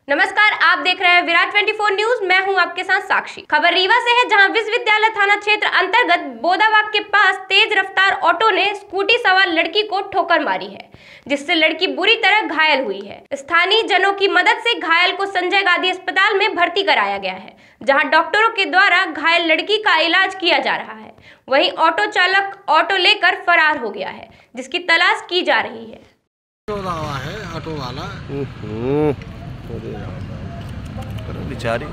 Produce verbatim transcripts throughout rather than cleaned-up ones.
नमस्कार, आप देख रहे हैं विराट चौबीस न्यूज। मैं हूं आपके साथ साक्षी। खबर रीवा से है, जहां विश्वविद्यालय थाना क्षेत्र अंतर्गत बोदाबाग के पास तेज रफ्तार ऑटो ने स्कूटी सवार लड़की को ठोकर मारी है, जिससे लड़की बुरी तरह घायल हुई है। स्थानीय जनों की मदद से घायल को संजय गांधी अस्पताल में भर्ती कराया गया है, जहाँ डॉक्टरों के द्वारा घायल लड़की का इलाज किया जा रहा है। वहीं ऑटो चालक ऑटो लेकर फरार हो गया है, जिसकी तलाश की जा रही है। ऑटो वाला बेचारी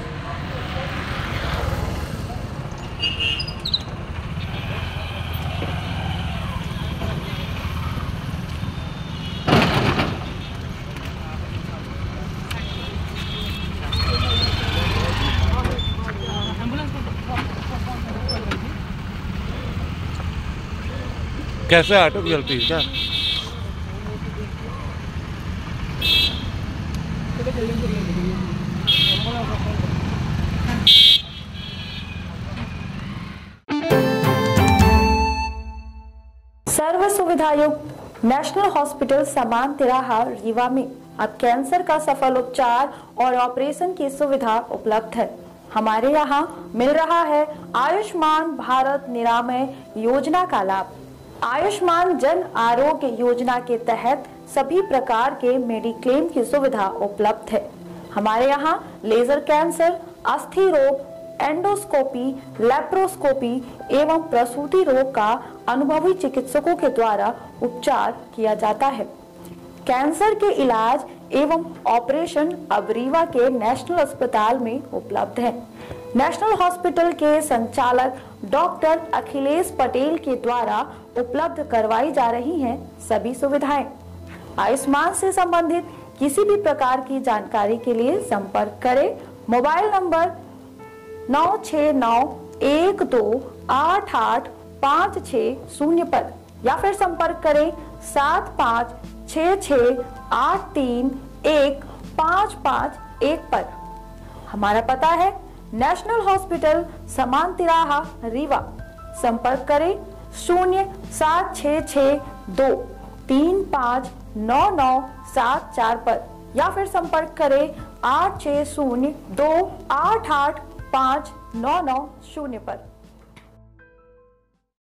कैसे ऑटो की गलती क्या? सर्व सुविधा युक्त नेशनल हॉस्पिटल समान तिराहा रीवा में अब कैंसर का सफल उपचार और ऑपरेशन की सुविधा उपलब्ध है। हमारे यहाँ मिल रहा है आयुष्मान भारत निरामय योजना का लाभ। आयुष्मान जन आरोग्य योजना के तहत सभी प्रकार के मेडिक्लेम की सुविधा उपलब्ध है। हमारे यहाँ लेजर कैंसर, अस्थि रोग, एंडोस्कोपी, लेप्रोस्कोपी एवं प्रसूति रोग का अनुभवी चिकित्सकों के द्वारा उपचार किया जाता है। कैंसर के इलाज एवं ऑपरेशन अब रीवा के नेशनल अस्पताल में उपलब्ध है। नेशनल हॉस्पिटल के संचालक डॉक्टर अखिलेश पटेल के द्वारा उपलब्ध करवाई जा रही हैं सभी सुविधाएं। आयुष्मान से संबंधित किसी भी प्रकार की जानकारी के लिए संपर्क करें मोबाइल नंबर नौ छः नौ एक दो आठ आठ पाँच छः शून्य पर, या फिर संपर्क करें सात पाँच छः छः आठ तीन एक पाँच पाँच एक पर। हमारा पता है नेशनल हॉस्पिटल समान तिराहा रीवा। संपर्क करें शून्य सात छः छः दो तीन पाँच नौ नौ सात चार पर, या फिर संपर्क करें आठ छः शून्य दो आठ आठ पाँच नौ नौ शून्य पर।